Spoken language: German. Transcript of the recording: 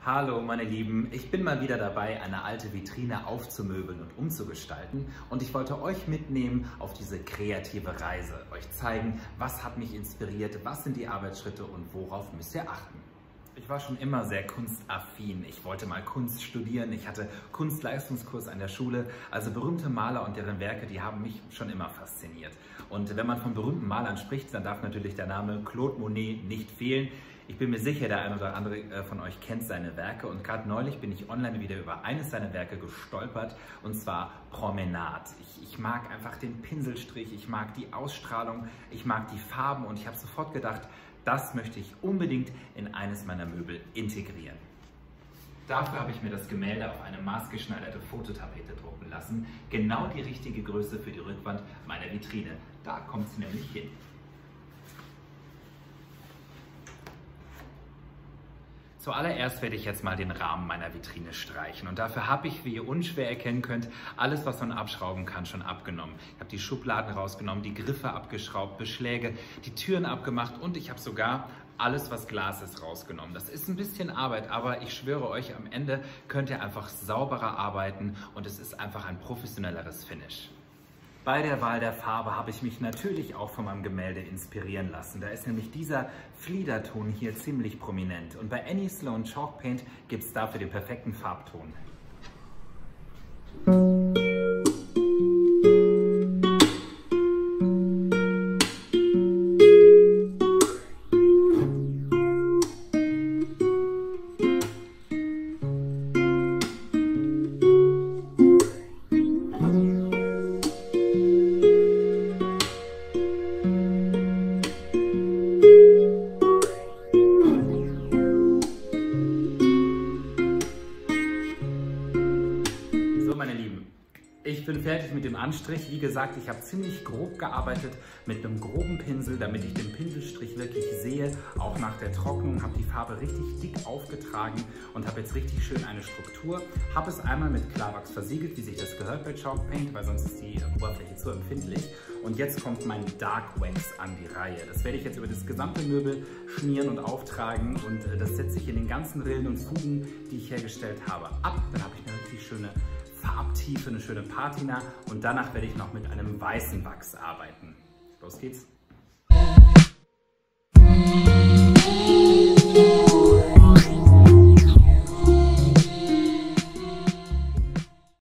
Hallo meine Lieben, ich bin mal wieder dabei, eine alte Vitrine aufzumöbeln und umzugestalten und ich wollte euch mitnehmen auf diese kreative Reise, euch zeigen, was hat mich inspiriert, was sind die Arbeitsschritte und worauf müsst ihr achten. Ich war schon immer sehr kunstaffin, ich wollte mal Kunst studieren, ich hatte Kunstleistungskurs an der Schule, also berühmte Maler und deren Werke, die haben mich schon immer fasziniert. Und wenn man von berühmten Malern spricht, dann darf natürlich der Name Claude Monet nicht fehlen. Ich bin mir sicher, der eine oder andere von euch kennt seine Werke und gerade neulich bin ich online wieder über eines seiner Werke gestolpert und zwar Promenade. Ich mag einfach den Pinselstrich, ich mag die Ausstrahlung, ich mag die Farben und ich habe sofort gedacht, das möchte ich unbedingt in eines meiner Möbel integrieren. Dafür habe ich mir das Gemälde auf eine maßgeschneiderte Fototapete drucken lassen, genau die richtige Größe für die Rückwand meiner Vitrine. Da kommt es nämlich hin. Zuallererst werde ich jetzt mal den Rahmen meiner Vitrine streichen und dafür habe ich, wie ihr unschwer erkennen könnt, alles, was man abschrauben kann, schon abgenommen. Ich habe die Schubladen rausgenommen, die Griffe abgeschraubt, Beschläge, die Türen abgemacht und ich habe sogar alles, was Glas ist, rausgenommen. Das ist ein bisschen Arbeit, aber ich schwöre euch, am Ende könnt ihr einfach sauberer arbeiten und es ist einfach ein professionelleres Finish. Bei der Wahl der Farbe habe ich mich natürlich auch von meinem Gemälde inspirieren lassen. Da ist nämlich dieser Fliederton hier ziemlich prominent. Und bei Any Sloan Chalk Paint gibt es dafür den perfekten Farbton. Meine Lieben, ich bin fertig mit dem Anstrich. Wie gesagt, ich habe ziemlich grob gearbeitet mit einem groben Pinsel, damit ich den Pinselstrich wirklich sehe. Auch nach der Trocknung habe die Farbe richtig dick aufgetragen und habe jetzt richtig schön eine Struktur. Habe es einmal mit Klarwachs versiegelt, wie sich das gehört bei Chalk Paint, weil sonst ist die Oberfläche zu empfindlich. Und jetzt kommt mein Dark Wax an die Reihe. Das werde ich jetzt über das gesamte Möbel schmieren und auftragen und das setze ich in den ganzen Rillen und Fugen, die ich hergestellt habe, ab. Dann habe ich eine richtig schöne Farbtiefe, eine schöne Patina und danach werde ich noch mit einem weißen Wachs arbeiten. Los geht's!